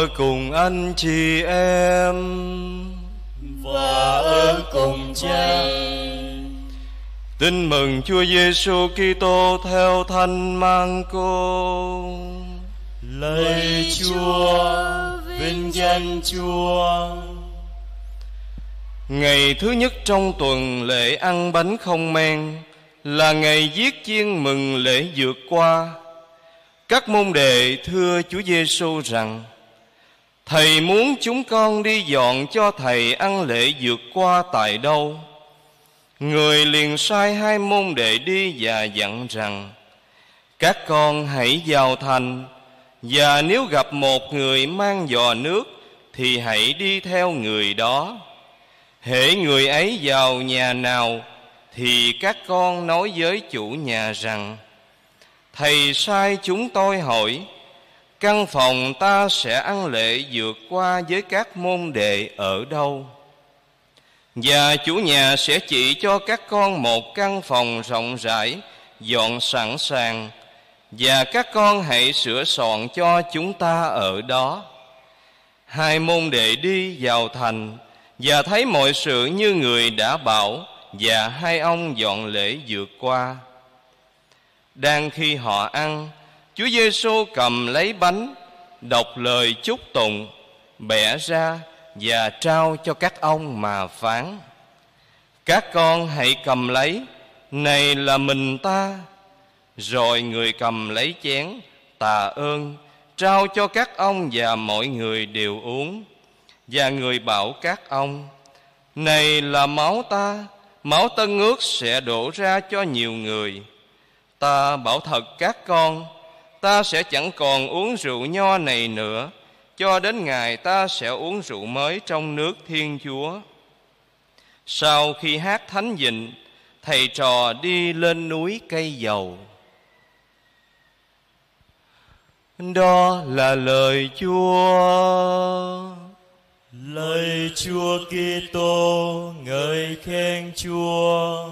ở cùng anh chị em và ở cùng Cha. Tin mừng Chúa Giêsu Kitô theo Thánh Marco. Lạy Chúa, vinh danh Chúa. Ngày thứ nhất trong tuần lễ ăn bánh không men là ngày giết chiên mừng lễ vượt qua. Các môn đệ thưa Chúa Giêsu rằng: Thầy muốn chúng con đi dọn cho Thầy ăn lễ vượt qua tại đâu? Người liền sai 2 môn đệ đi và dặn rằng: Các con hãy vào thành, và nếu gặp một người mang giò nước thì hãy đi theo người đó. Hễ người ấy vào nhà nào thì các con nói với chủ nhà rằng: Thầy sai chúng tôi hỏi, căn phòng ta sẽ ăn lễ vượt qua với các môn đệ ở đâu? Và chủ nhà sẽ chỉ cho các con một căn phòng rộng rãi, dọn sẵn sàng, và các con hãy sửa soạn cho chúng ta ở đó. 2 môn đệ đi vào thành và thấy mọi sự như người đã bảo, và 2 ông dọn lễ vượt qua. Đang khi họ ăn, Chúa Giêsu cầm lấy bánh, đọc lời chúc tụng, bẻ ra và trao cho các ông mà phán: Các con hãy cầm lấy, này là mình ta. Rồi người cầm lấy chén, tạ ơn, trao cho các ông và mọi người đều uống. Và người bảo các ông: Này là máu ta, máu tân ước sẽ đổ ra cho nhiều người. Ta bảo thật các con, ta sẽ chẳng còn uống rượu nho này nữa, cho đến ngày ta sẽ uống rượu mới trong nước Thiên Chúa. Sau khi hát thánh vịnh, thầy trò đi lên núi Cây Dầu. Đó là lời Chúa. Lạy Chúa Kitô, ngợi khen Chúa.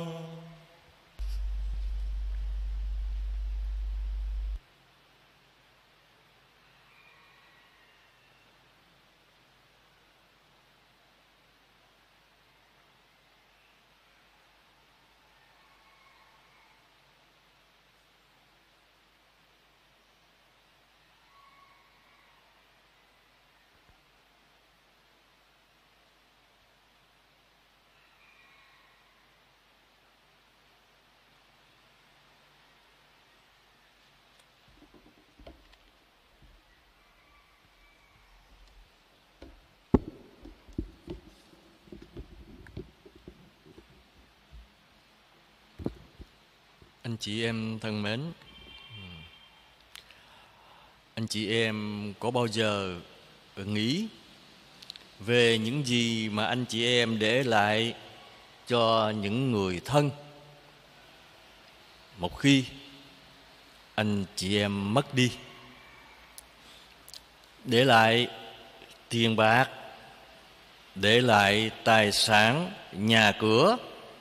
Anh chị em thân mến, anh chị em có bao giờ nghĩ về những gì mà anh chị em để lại cho những người thân một khi anh chị em mất đi? Để lại tiền bạc, để lại tài sản, nhà cửa,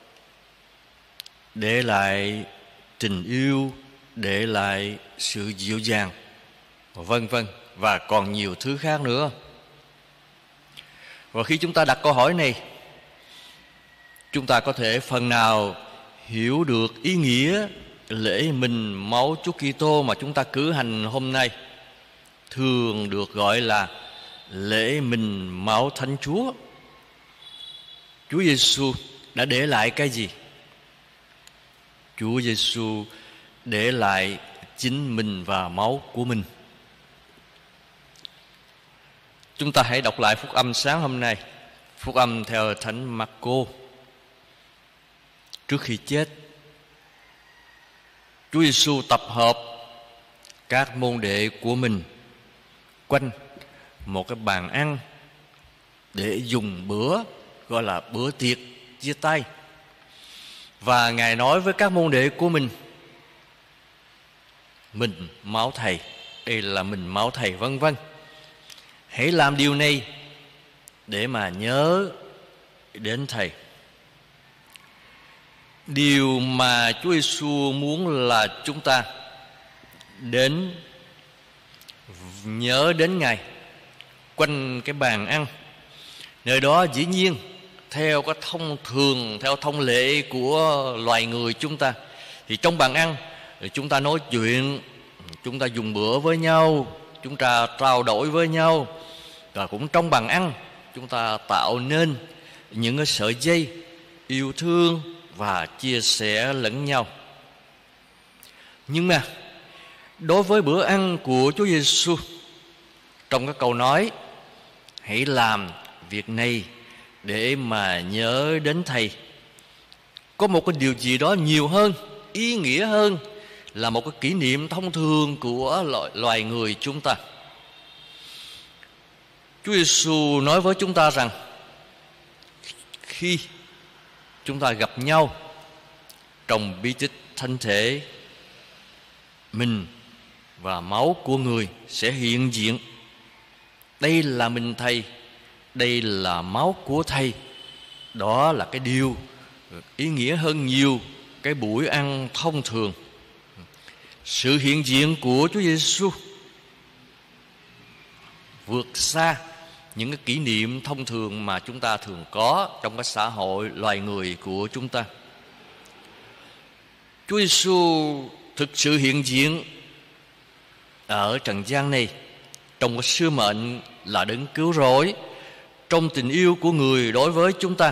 để lại tình yêu, để lại sự dịu dàng, vân vân, và còn nhiều thứ khác nữa. Và khi chúng ta đặt câu hỏi này, chúng ta có thể phần nào hiểu được ý nghĩa lễ mình máu Chúa Kitô mà chúng ta cử hành hôm nay, thường được gọi là lễ mình máu Thánh Chúa. Chúa Giêsu đã để lại cái gì? Chúa Giêsu để lại chính mình và máu của mình. Chúng ta hãy đọc lại phúc âm sáng hôm nay, phúc âm theo Thánh Marco. Trước khi chết, Chúa Giêsu tập hợp các môn đệ của mình quanh một cái bàn ăn để dùng bữa gọi là bữa tiệc chia tay. Và Ngài nói với các môn đệ của mình: Mình máu Thầy, đây là mình máu Thầy, vân vân. Hãy làm điều này để mà nhớ đến Thầy. Điều mà Chúa Giêsu muốn là chúng ta nhớ đến Ngài quanh cái bàn ăn. Nơi đó dĩ nhiên theo cái thông thường, theo thông lệ của loài người chúng ta, thì trong bàn ăn chúng ta nói chuyện, chúng ta dùng bữa với nhau, chúng ta trao đổi với nhau. Và cũng trong bàn ăn chúng ta tạo nên những cái sợi dây yêu thương và chia sẻ lẫn nhau. Nhưng mà đối với bữa ăn của Chúa Giêsu, trong cái câu nói hãy làm việc này để mà nhớ đến Thầy, có một cái điều gì đó nhiều hơn, ý nghĩa hơn là một cái kỷ niệm thông thường của loài người chúng ta. Chúa Giêsu nói với chúng ta rằng khi chúng ta gặp nhau trong bí tích thánh thể, mình và máu của người sẽ hiện diện. Đây là mình Thầy, đây là máu của Thầy. Đó là cái điều ý nghĩa hơn nhiều cái buổi ăn thông thường. Sự hiện diện của Chúa Giêsu vượt xa những cái kỷ niệm thông thường mà chúng ta thường có trong cái xã hội loài người của chúng ta. Chúa Giêsu thực sự hiện diện ở trần gian này trong cái sứ mệnh là đấng cứu rỗi, trong tình yêu của người đối với chúng ta.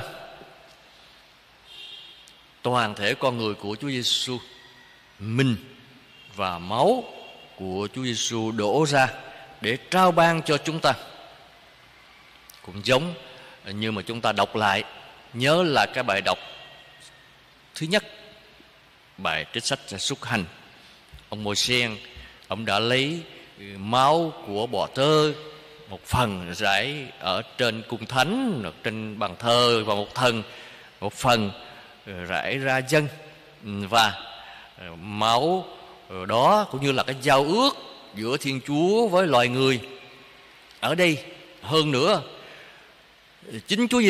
Toàn thể con người của Chúa Giêsu, mình và máu của Chúa Giêsu đổ ra để trao ban cho chúng ta. Cũng giống như mà chúng ta đọc lại, nhớ là cái bài đọc thứ nhất, bài trích sách Xuất Hành. Ông Môi-se, ông đã lấy máu của bò tơ, một phần rải ở trên cung thánh, trên bàn thờ và một phần rải ra dân. Và máu đó cũng như là cái giao ước giữa Thiên Chúa với loài người. Ở đây hơn nữa, chính Chúa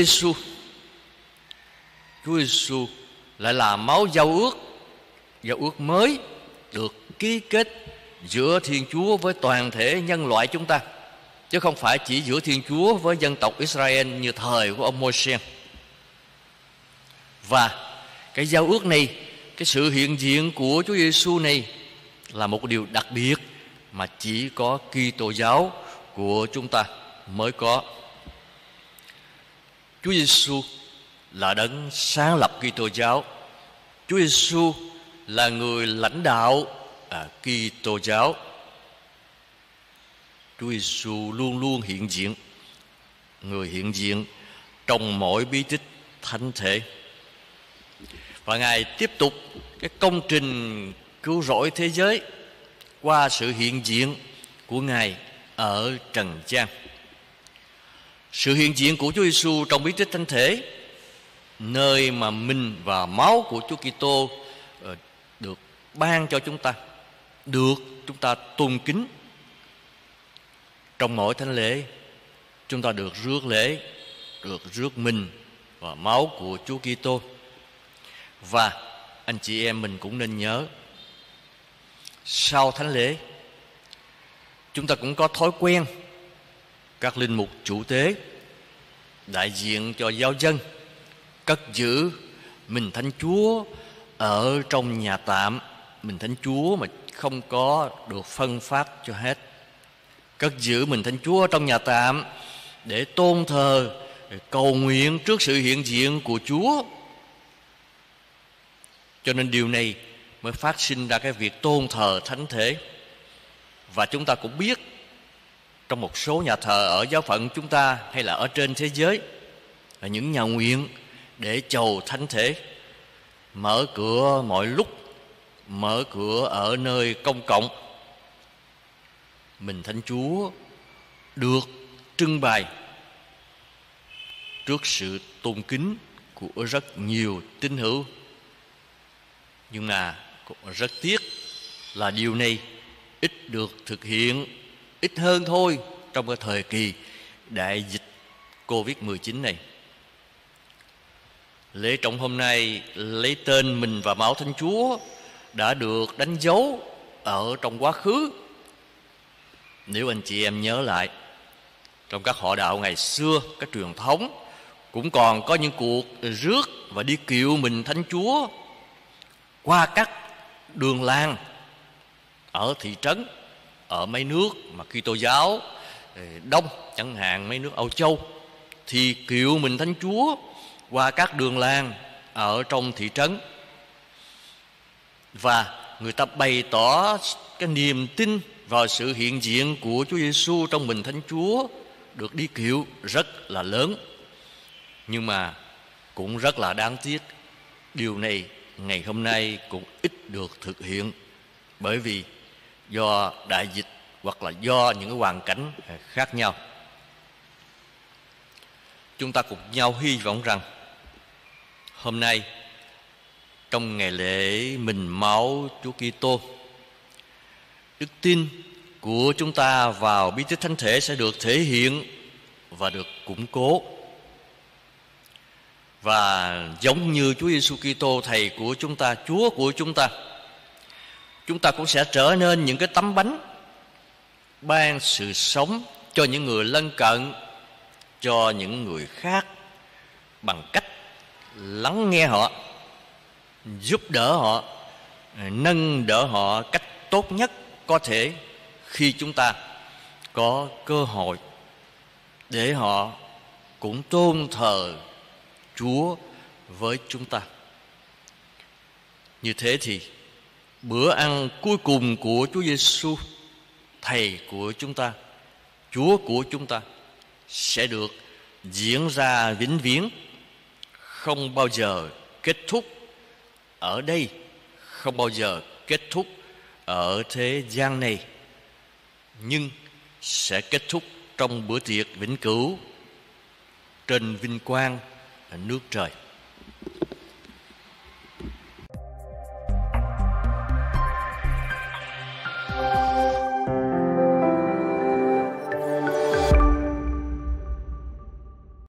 Giêsu lại là máu giao ước mới được ký kết giữa Thiên Chúa với toàn thể nhân loại chúng ta, chứ không phải chỉ giữa Thiên Chúa với dân tộc Israel như thời của ông Môi-se. Và cái giao ước này, cái sự hiện diện của Chúa Giêsu này là một điều đặc biệt mà chỉ có Kitô giáo của chúng ta mới có. Chúa Giêsu là đấng sáng lập Kitô giáo. Chúa Giêsu là người lãnh đạo Kitô giáo. Chúa Giêsu luôn luôn hiện diện, người hiện diện trong mỗi bí tích thánh thể. Và Ngài tiếp tục cái công trình cứu rỗi thế giới qua sự hiện diện của Ngài ở trần gian. Sự hiện diện của Chúa Giêsu trong bí tích thánh thể, nơi mà mình và máu của Chúa Kitô được ban cho chúng ta, được chúng ta tôn kính. Trong mỗi thánh lễ, chúng ta được rước lễ, được rước mình và máu của Chúa Kitô. Và anh chị em mình cũng nên nhớ, sau thánh lễ, chúng ta cũng có thói quen các linh mục chủ tế đại diện cho giáo dân cất giữ mình Thánh Chúa ở trong nhà tạm, mình Thánh Chúa mà không có được phân phát cho hết. Cất giữ mình Thánh Chúa trong nhà tạm để tôn thờ, để cầu nguyện trước sự hiện diện của Chúa. Cho nên điều này mới phát sinh ra cái việc tôn thờ thánh thể. Và chúng ta cũng biết, trong một số nhà thờ ở giáo phận chúng ta hay là ở trên thế giới, là những nhà nguyện để chầu thánh thể mở cửa mọi lúc, mở cửa ở nơi công cộng. Mình Thánh Chúa được trưng bày trước sự tôn kính của rất nhiều tín hữu. Nhưng mà cũng rất tiếc là điều này ít được thực hiện, ít hơn thôi trong cái thời kỳ đại dịch Covid-19 này. Lễ trọng hôm nay lấy tên mình và máu Thánh Chúa đã được đánh dấu ở trong quá khứ. Nếu anh chị em nhớ lại, Trong các họ đạo ngày xưa, các truyền thống cũng còn có những cuộc rước và đi kiệu mình Thánh Chúa qua các đường làng ở thị trấn, ở mấy nước mà Kitô giáo đông, chẳng hạn mấy nước Âu Châu, thì kiệu mình Thánh Chúa qua các đường làng ở trong thị trấn, và người ta bày tỏ cái niềm tin vào sự hiện diện của Chúa Giêsu trong mình Thánh Chúa được đi kiệu rất là lớn. Nhưng mà cũng rất là đáng tiếc, điều này ngày hôm nay cũng ít được thực hiện, bởi vì do đại dịch hoặc là do những cái hoàn cảnh khác nhau. Chúng ta cùng nhau hy vọng rằng hôm nay trong ngày lễ mình máu Chúa Kitô, đức tin của chúng ta vào bí tích thánh thể sẽ được thể hiện và được củng cố. Và giống như Chúa Giêsu Kitô, Thầy của chúng ta, Chúa của chúng ta cũng sẽ trở nên những cái tấm bánh ban sự sống cho những người lân cận, cho những người khác, bằng cách lắng nghe họ, giúp đỡ họ, nâng đỡ họ cách tốt nhất có thể khi chúng ta có cơ hội, để họ cũng tôn thờ Chúa với chúng ta. Như thế thì bữa ăn cuối cùng của Chúa Giêsu, Thầy của chúng ta, Chúa của chúng ta, sẽ được diễn ra vĩnh viễn, không bao giờ kết thúc ở đây, không bao giờ kết thúc ở thế gian này, nhưng sẽ kết thúc trong bữa tiệc vĩnh cửu trên vinh quang nước trời.